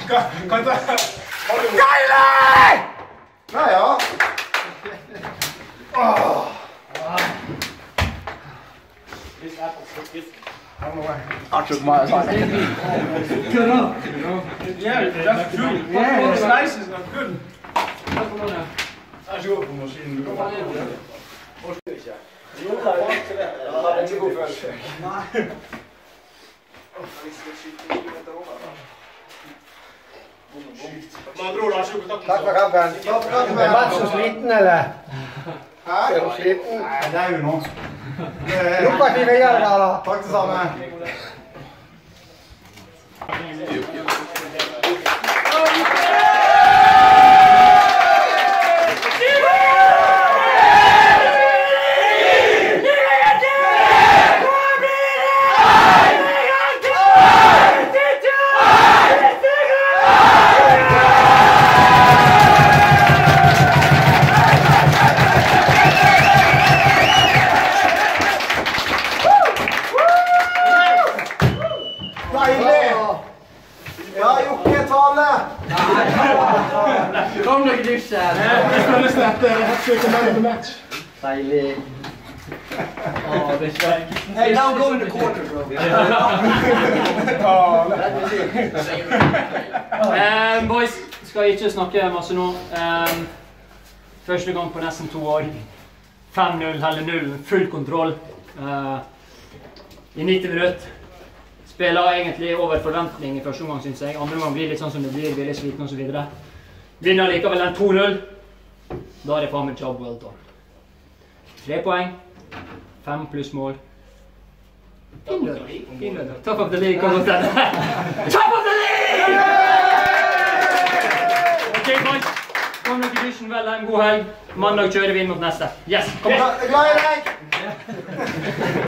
Kan ta... Geile! Nei, ja. I took my side. Good up. Yeah, that's true. Yeah, What it's slice is not good. Als je op een machine doet. Ja, ikke god følelse. Takk for kampen. Er Mats så sliten, eller? Hæ? Er du sliten? Nei, det er jo noe. Lykke til videre, da. Takk det samme. Ja, Jokke, tale! Kom dere dusje her. Jeg føler at jeg søker man of the match. Deilig. Åh, det er ikke... Hey, now go in the corner, bro. Boys, skal ikke snakke masse nå. Første gang på nesten 2 år. 5-0 eller 0, full kontroll. I 90 minutter. Spiller egentlig over forventning i første omgang, synes jeg. Andre gang blir litt sånn som det blir, vi er litt sliten og så videre. Vinner likevel den 2-0. Da er det faen med job well done. 3 poeng. 5 pluss mål. Fin lønn. Top of the league, kom mot den. Top of the league! Ok, boys. Kom dere i dusjen, vel, en god helg. Mandag kjører vi inn mot neste. Yes, kom. Jeg er glad i deg!